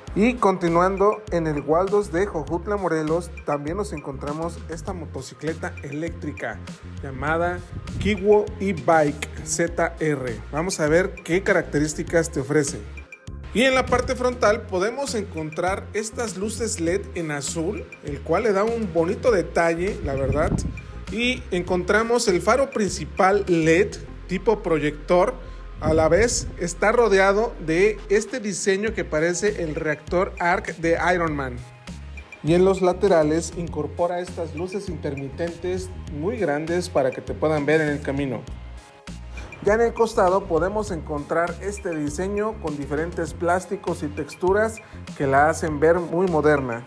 Y continuando en el Waldos de Jojutla, Morelos, también nos encontramos esta motocicleta eléctrica llamada Kiwo E-Bike ZR. Vamos a ver qué características te ofrece. Y en la parte frontal podemos encontrar estas luces LED en azul, el cual le da un bonito detalle, la verdad. Y encontramos el faro principal LED tipo proyector. A la vez está rodeado de este diseño que parece el reactor ARC de Iron Man. Y en los laterales incorpora estas luces intermitentes muy grandes para que te puedan ver en el camino. Ya en el costado podemos encontrar este diseño con diferentes plásticos y texturas que la hacen ver muy moderna.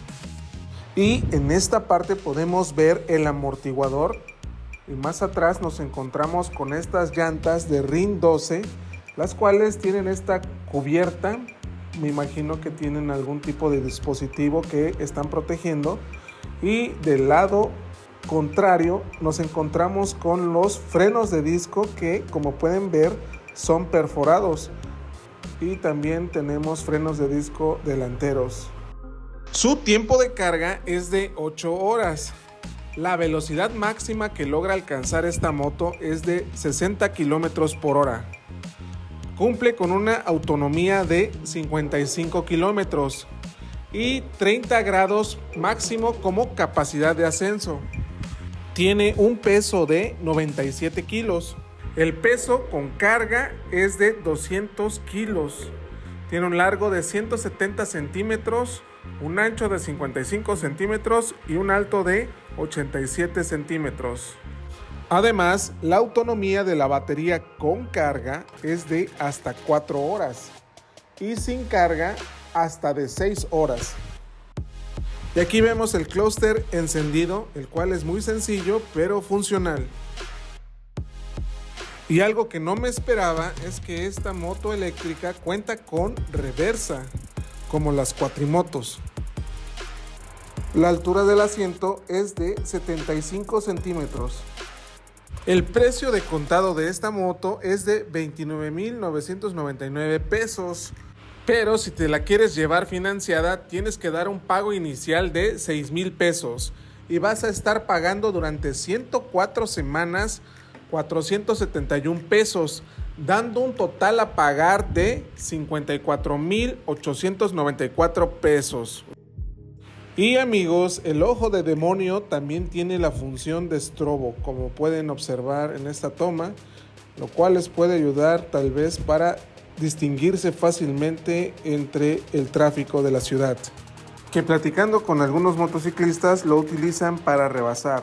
Y en esta parte podemos ver el amortiguador. Y más atrás nos encontramos con estas llantas de RIN 12, las cuales tienen esta cubierta. Me imagino que tienen algún tipo de dispositivo que están protegiendo. Y del lado contrario nos encontramos con los frenos de disco que, como pueden ver, son perforados. Y también tenemos frenos de disco delanteros. Su tiempo de carga es de 8 horas. La velocidad máxima que logra alcanzar esta moto es de 60 km por hora. Cumple con una autonomía de 55 km y 30 grados máximo como capacidad de ascenso. Tiene un peso de 97 kilos. El peso con carga es de 200 kilos. Tiene un largo de 170 centímetros, un ancho de 55 centímetros y un alto de 87 centímetros. Además, la autonomía de la batería con carga es de hasta 4 horas y sin carga hasta de 6 horas. Y aquí vemos el clúster encendido, el cual es muy sencillo pero funcional. Y algo que no me esperaba es que esta moto eléctrica cuenta con reversa, como las cuatrimotos. La altura del asiento es de 75 centímetros. El precio de contado de esta moto es de 29,999 pesos. Pero si te la quieres llevar financiada, tienes que dar un pago inicial de 6,000 pesos. Y vas a estar pagando durante 104 semanas 471 pesos. Dando un total a pagar de 54,894 pesos. Y amigos, el ojo de demonio también tiene la función de estrobo, como pueden observar en esta toma, lo cual les puede ayudar tal vez para distinguirse fácilmente entre el tráfico de la ciudad. Que platicando con algunos motociclistas lo utilizan para rebasar.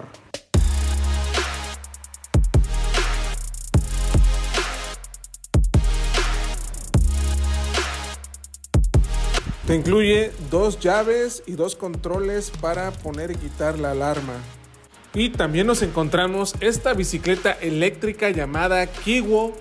Te incluye 2 llaves y 2 controles para poner y quitar la alarma. Y también nos encontramos esta bicicleta eléctrica llamada Kiwo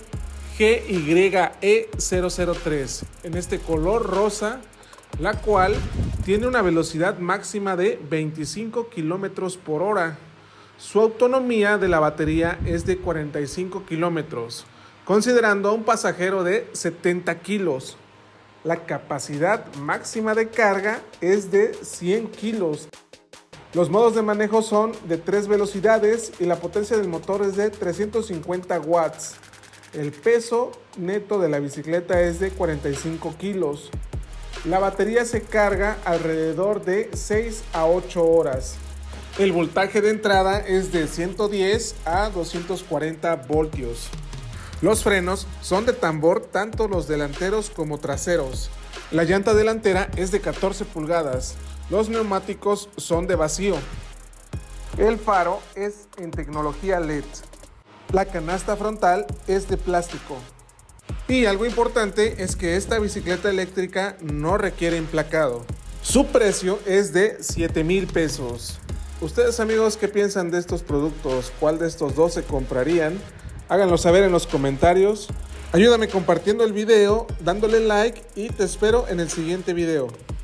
GYE003 en este color rosa, la cual tiene una velocidad máxima de 25 km por hora. Su autonomía de la batería es de 45 kilómetros, considerando a un pasajero de 70 kilos. La capacidad máxima de carga es de 100 kilos. Los modos de manejo son de 3 velocidades y la potencia del motor es de 350 watts. El peso neto de la bicicleta es de 45 kilos. La batería se carga alrededor de 6 a 8 horas. El voltaje de entrada es de 110 a 240 voltios. Los frenos son de tambor, tanto los delanteros como traseros. La llanta delantera es de 14 pulgadas. Los neumáticos son de vacío. El faro es en tecnología LED. La canasta frontal es de plástico. Y algo importante es que esta bicicleta eléctrica no requiere emplacado. Su precio es de 7,000 pesos. Ustedes, amigos, ¿qué piensan de estos productos? ¿Cuál de estos dos se comprarían? Háganlo saber en los comentarios. Ayúdame compartiendo el video, dándole like y te espero en el siguiente video.